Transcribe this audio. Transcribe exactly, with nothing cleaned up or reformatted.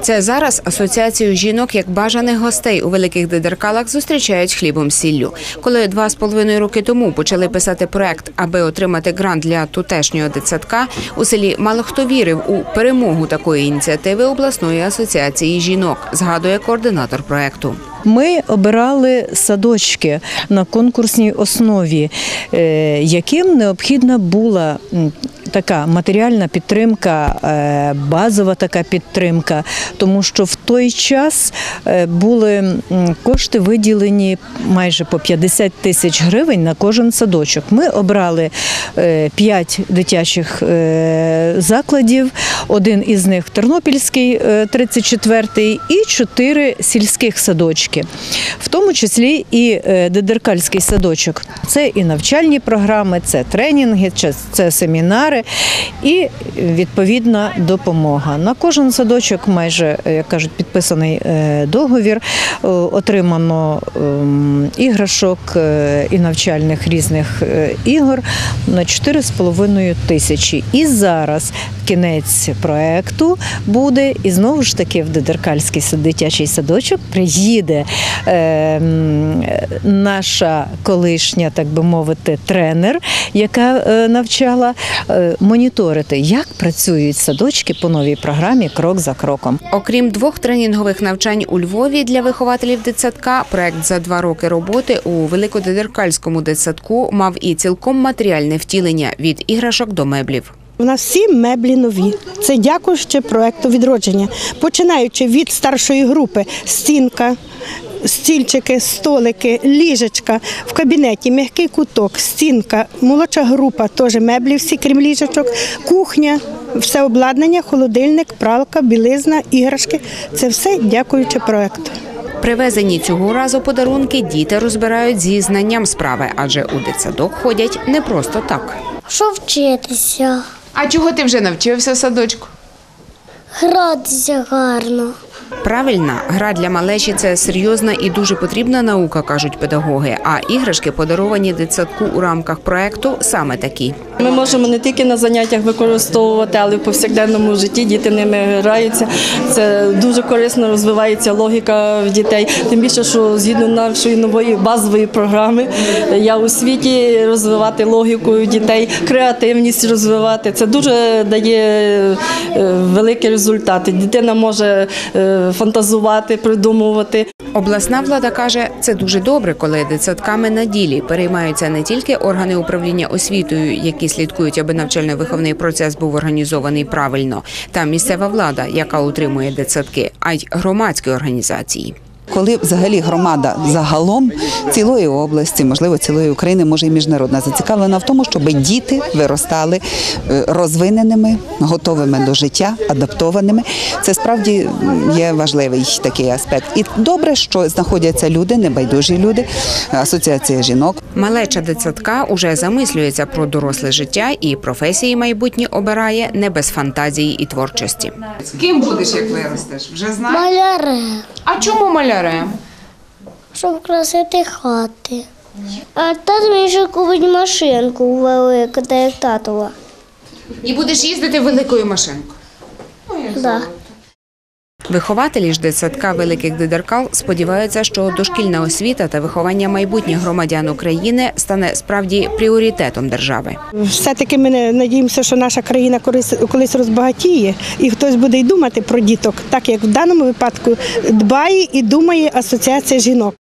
Це зараз асоціацію жінок як бажаних гостей у Великих Дидеркалах зустрічають хлібом-сіллю. Коли два з половиною роки тому почали писати проект, аби отримати грант для тутешнього дитсадка, у селі мало хто вірив у перемогу такої ініціативи обласної асоціації жінок, згадує координатор проекту. Ми обирали садочки на конкурсній основі, яким необхідна була така матеріальна підтримка, базова така підтримка, тому що в той час були кошти виділені майже по п'ятдесят тисяч гривень на кожен садочок. Ми обрали п'ять дитячих закладів, один із них Тернопільський, тридцять четвертий, і чотири сільських садочки. В тому числі і Дидеркальський садочок. Це і навчальні програми, це тренінги, це семінари і відповідна допомога. На кожен садочок майже, як кажуть, підписаний договір, отримано іграшок і навчальних різних ігор на чотири з половиною тисячі. І зараз кінець проекту буде, і знову ж таки в Дидеркальський дитячий садочок приїде е, наша колишня, так би мовити, тренер, яка е, навчала е, моніторити, як працюють садочки по новій програмі «Крок за кроком». Окрім двох тренінгових навчань у Львові для вихователів дитсадка, проект за два роки роботи у Великодидеркальському дитсадку мав і цілком матеріальне втілення – від іграшок до меблів. У нас всі меблі нові. Це дякуючи проекту «Відродження». Починаючи від старшої групи – стінка, стільчики, столики, ліжечка, в кабінеті м'який куток, стінка, молодша група, теж меблі всі, крім ліжечок, кухня, все обладнання, холодильник, пралка, білизна, іграшки – це все дякуючи проекту. Привезені цього разу подарунки діти розбирають зі знанням справи, адже у дитсадок ходять не просто так. Що вчитися? А чого ти вже навчився в садочку? Гратися гарно. Правильно, гра для малечі – це серйозна і дуже потрібна наука, кажуть педагоги, а іграшки, подаровані дитсадку у рамках проекту, саме такі. Ми можемо не тільки на заняттях використовувати, але й в повсякденному житті діти ними граються. Це дуже корисно, розвивається логіка в дітей. Тим більше, що згідно нашої нової базової програми «Я у світі» розвивати логіку дітей, креативність розвивати. Це дуже дає великі результати. Дитина може фантазувати, придумувати. Обласна влада каже, це дуже добре, коли дитсадками на ділі переймаються не тільки органи управління освітою, які слідкують, аби навчально-виховний процес був організований правильно, та місцева влада, яка утримує дитсадки, а й громадські організації. Коли взагалі громада загалом цілої області, можливо, цілої України, може і міжнародна, зацікавлена в тому, щоб діти виростали розвиненими, готовими до життя, адаптованими. Це справді є важливий такий аспект. І добре, що знаходяться люди, небайдужі люди, асоціація жінок. Малеча дитсадка уже замислюється про доросле життя і професії майбутні обирає не без фантазії і творчості. Ким будеш, як виростеш? Вже знаєш? Малярем. А чому малярем? Щоб красити хати. А тато мені ще купить машинку велику, та як татова. І будеш їздити великою машинкою? Да. Вихователі ж дитсадка Великих Дидеркал сподіваються, що дошкільна освіта та виховання майбутніх громадян України стане справді пріоритетом держави. Все-таки ми надіємося, що наша країна колись розбагатіє і хтось буде й думати про діток, так як в даному випадку дбає і думає асоціація жінок.